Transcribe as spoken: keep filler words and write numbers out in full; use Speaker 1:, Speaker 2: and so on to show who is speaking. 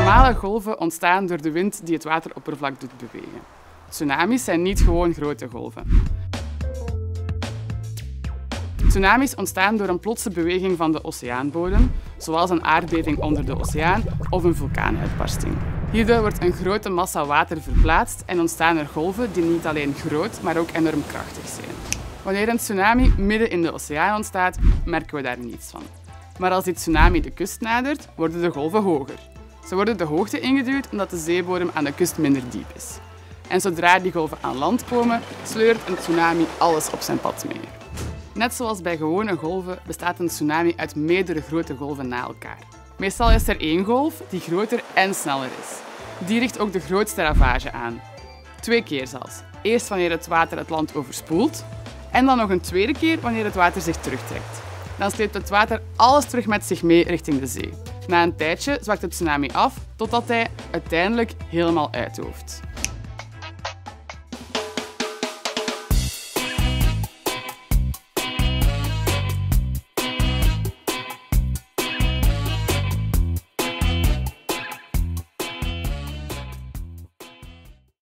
Speaker 1: Normale golven ontstaan door de wind die het wateroppervlak doet bewegen. Tsunamis zijn niet gewoon grote golven. Tsunamis ontstaan door een plotse beweging van de oceaanbodem, zoals een aardbeving onder de oceaan of een vulkaanuitbarsting. Hierdoor wordt een grote massa water verplaatst en ontstaan er golven die niet alleen groot, maar ook enorm krachtig zijn. Wanneer een tsunami midden in de oceaan ontstaat, merken we daar niets van. Maar als die tsunami de kust nadert, worden de golven hoger. Ze worden de hoogte ingeduwd omdat de zeebodem aan de kust minder diep is. En zodra die golven aan land komen, sleurt een tsunami alles op zijn pad mee. Net zoals bij gewone golven bestaat een tsunami uit meerdere grote golven na elkaar. Meestal is er één golf die groter en sneller is. Die richt ook de grootste ravage aan. Twee keer zelfs. Eerst wanneer het water het land overspoelt en dan nog een tweede keer wanneer het water zich terugtrekt. Dan sleept het water alles terug met zich mee richting de zee. Na een tijdje zwakt de tsunami af totdat hij uiteindelijk helemaal uitdooft.